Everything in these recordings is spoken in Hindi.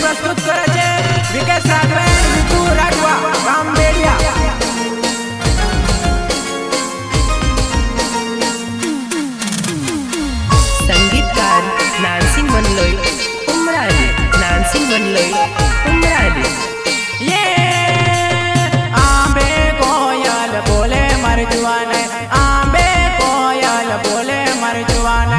प्रस्तुत करे छे विकेश राघवे, वितु राघवा, रामबेड़िया। संगीतकार नानसिंह मनलोई उमराली, नानसिंह मनलोई उमराली। ये आंबे कोयल बोले मर जुआन, आंबे कोयल बोले मर जुआन।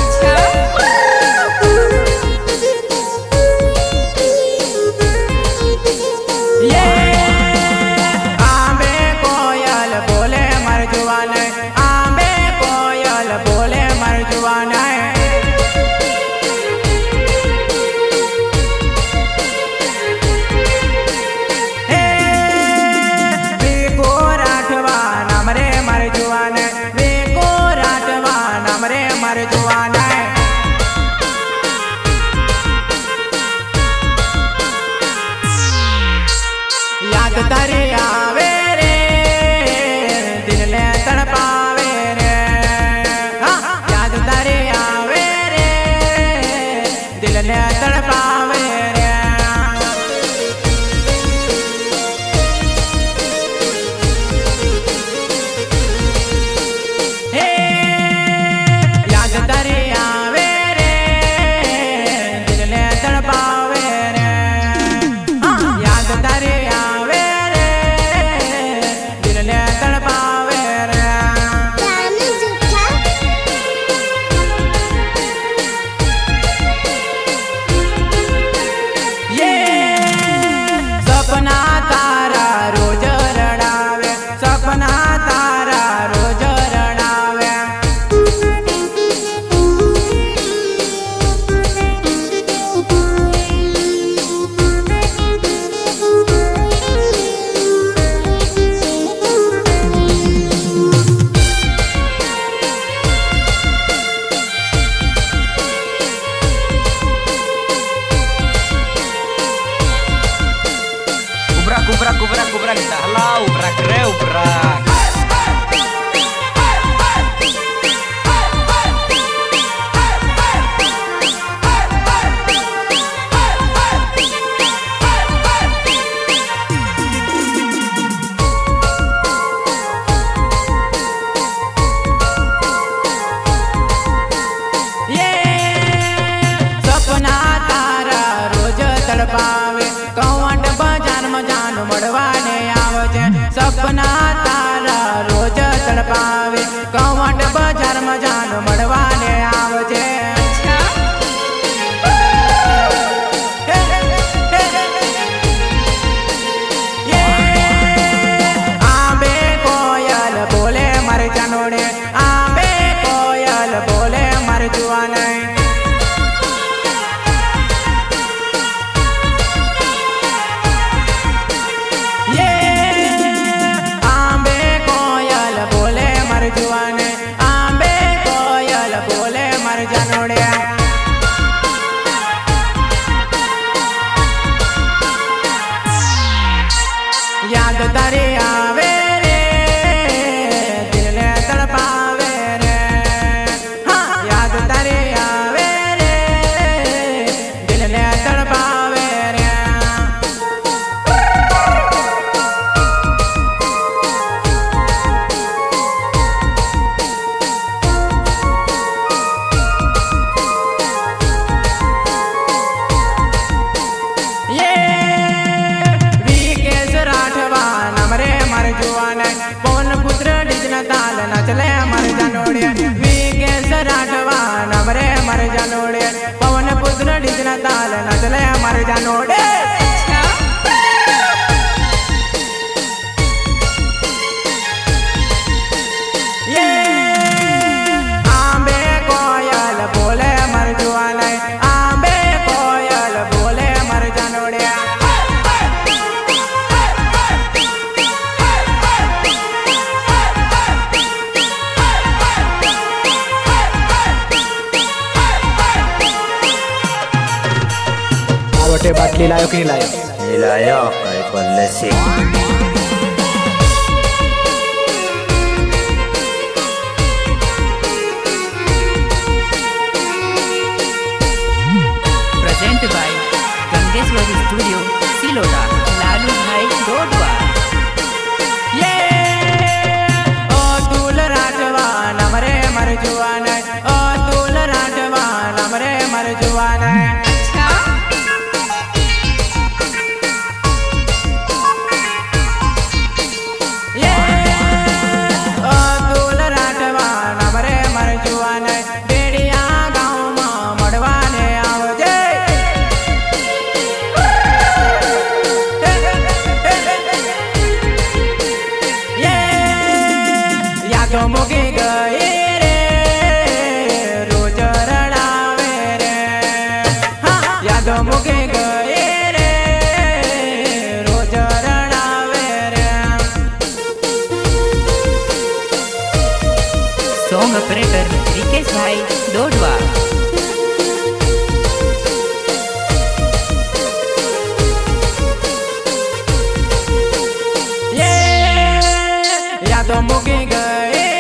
ये आंबे कोयल बोले मर जुआन, आंबे कोयल बोले मर जुआन। याद तारी आवे रे, दिल ले तड़पावे रे। याद तारी आवे रे, दिल ले तड़पावे रे। याद तारी आवे रे, दिल ले तड़पावे रे। याद तारी ubrak kita halau ubrak re ubrak. ये सपना तारा रोज तड़पावे, कौवट बजान में जान मड़वाने आवजे। सपना तारा रोज तड़पावे, कौवट बजार में जान मड़वाने आवजे। ये आंबे कोयल बोले मर जानोड़े, आंबे कोयल बोले मर जुआने। आंबे कोयल बोले मर जानोड़े। याद तारी आवे रे, दिल ले तड़पावे रे। हाँ याद तारी आवे रे, दिल ले तड़पावे रे। पवन पुत्र डिजन ताल नचले मर जानोड़े, विकेश राठवा नमरे मर जानोड़े। पवन पुत्र डिजन ताल नचले मर जानोड़े। ये आंबे कोयल बोले मर जुआने, आंबे कोयल बोले मर जानोड़े। बाटली लायो कि नहीं लायो? लायो बोलने से present by Gange Bageshwar studio Silota Lalu भाई डोडवा। ये ओ तुल राजवा नमरे मर जुआन ओ तुल राजवा नमरे मर जुआन। तो मुके गए रे रोज रड़ावे रे, हाँ यादों मुके गए रे रोज रड़ावे रे। सॉन्ग ऑपरेटर रिकेश भाई डोडवा। ये यादों मुके गए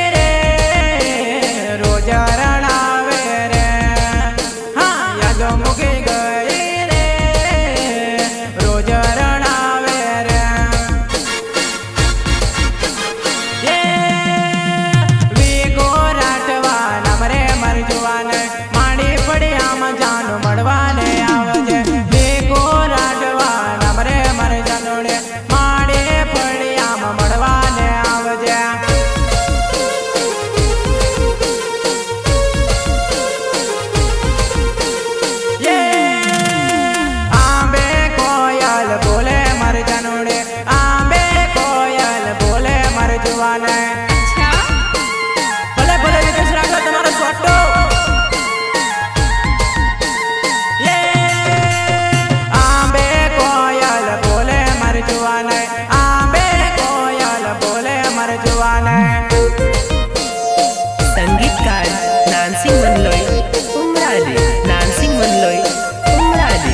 संगीतकार नानसिंग मनलोई उमराली, नानसिंग मनलोई उमराली।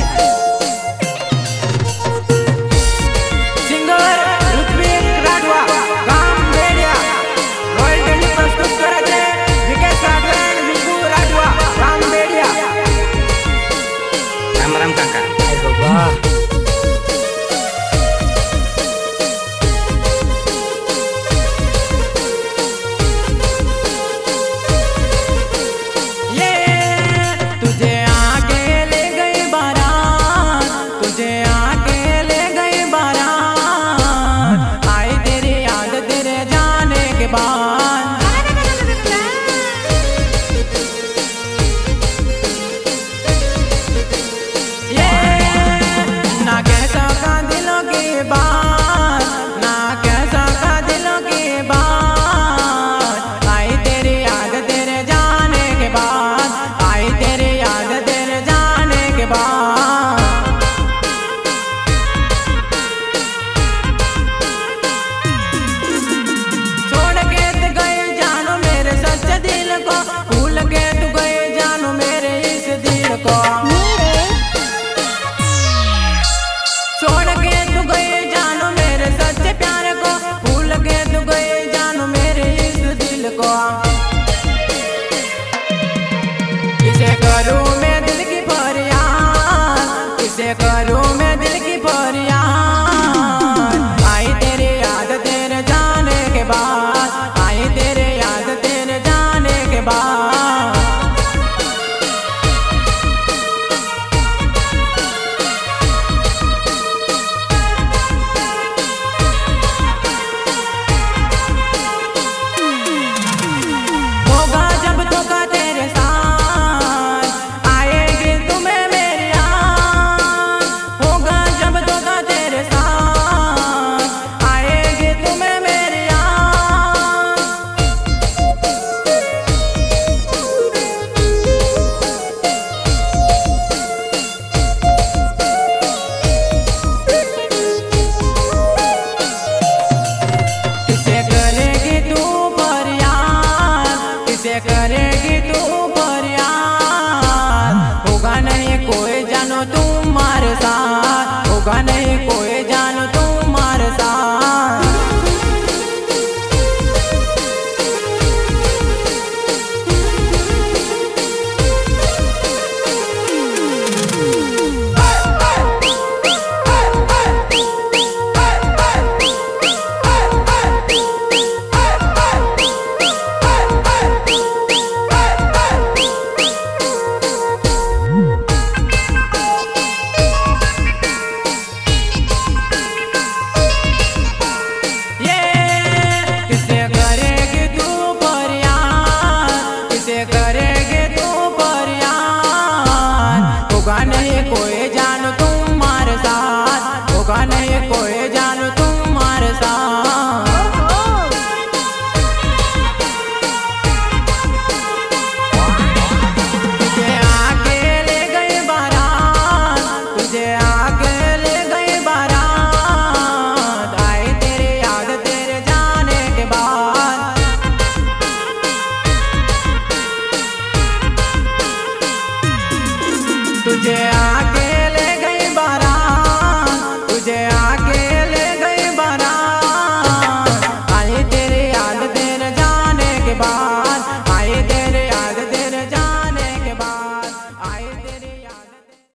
सिंगर ऋत्विक राठवा गाम बेडिया रॉयल्टी प्रस्तुत करे छे विकेश राठवा एंड विकू राठवा गाम बेडिया। राम राम काका। किसे करूं मैं दिल की फरियाद, किसे करूं मैं दिल की फरियाद। आई तेरी याद तेरे जाने के बाद, आई तेरे याद तेरे जाने के बाद। होगा जब धोखा तेरे साथ, आएगी तुम्हें मेरी याद। होगा जब धोखा तेरे साथ, आएगी तुम्हें मेरी याद। किसे करेगी तू फरियाद, किसे करेगी तू फरियाद। होगा नहीं कोई जानो तुम्हारे साथ, होगा नहीं